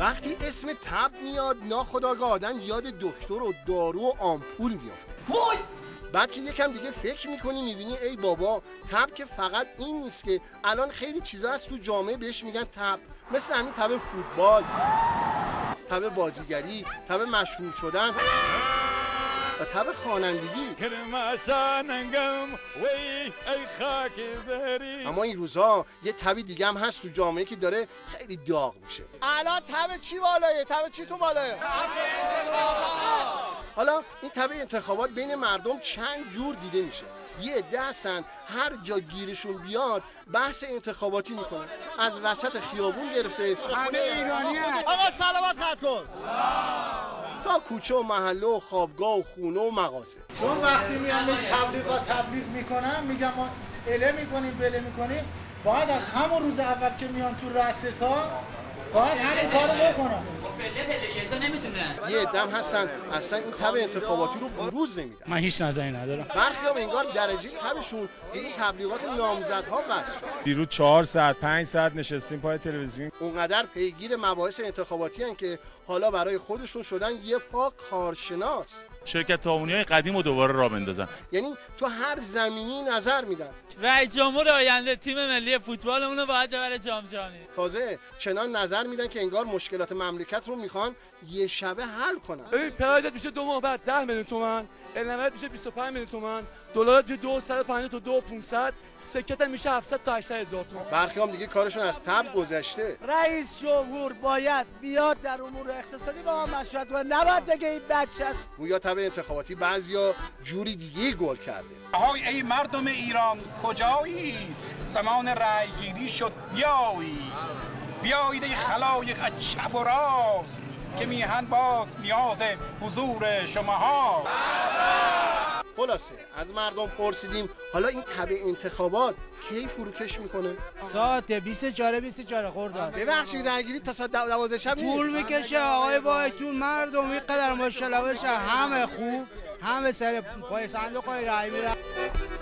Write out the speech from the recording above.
وقتی اسم تب میاد ناخودآگاه آدم یاد دکتر و دارو و آمپول میافته. وای! بعد که یکم دیگه فکر میکنی میبینی ای بابا تب که فقط این نیست که الان خیلی چیزا هست تو جامعه بهش میگن تب، مثل همین تب فوتبال، تب بازیگری، تب مشهور شدن و تب خوانندگی. اما این روزا یه تبی دیگه هم هست تو جامعه که داره خیلی داغ میشه. الان تب چی بالایه؟ تب چی تو بالایه؟ حالا این تب انتخابات بین مردم چند جور دیده میشه. یه عده هستن هر جا گیرشون بیاد بحث انتخاباتی میکنن، از وسط خیابون گرفته همه ایرانیه. آقا سلامت خط کن تا کوچه و محله و خوابگاه و خونه و مغازه. چون وقتی میان تبلیغ میکنن میگم ما اله میکنیم بله میکنیم، باید از همون روز اول که میان تو رأس کار باید همین کارو بکنن. یه عدم هستن اصلا این تب انتخاباتی رو بروز نمیدن. من هیچ نظری ندارم. برخی هم انگار درجه تبشون این تبلیغات نامزدها بس شد. دیروز 4 ساعت 5 ساعت نشستیم پای تلویزیون. اونقدر پیگیر مباحث انتخاباتی هن که حالا برای خودشون شدن یه پا کارشناس. شرکت تعاونی‌های قدیم رو دوباره راه بندازن. یعنی تو هر زمینی نظر میدن. رئیس جمهور آینده تیم ملی فوتبالمون رو باید ببره جام جهانی. تازه چنان نظر میدن که انگار مشکلات مملکت رو میخوان یه شبه حل کنن. ببین پرایدت میشه 2 ماه بعد 10 میلیون تومان، النمایت میشه 25 میلیون تومان، دلارت میشه 250 تا 2500، سکت میشه 700 تا 800 هزار تومان. برخی هم دیگه کارشون از تب گذشته. رئیس جمهور باید بیاد در امور اقتصادی با ما مشورت کنه، نباید بگه این بچه است. گویا تب انتخاباتی بعضیا جوری دیگه گل کرده. آهای ای مردم ایران کجایی؟ زمان رأی گیری شد بیایید ای خلایق از چپ و راست که میهن باز نیاز حضور شماها. خلاصه از مردم پرسیدیم حالا این تب انتخابات کی فروکش میکنه؟ ساعت 24 خرداد. ببخشید رأیگیری تا ساعت 12 شب طول میکشه آقای بایتون. مردم اینقدر ماشاءالله بشه، همه خوب، همه سر پای صندوق های رأی میرن.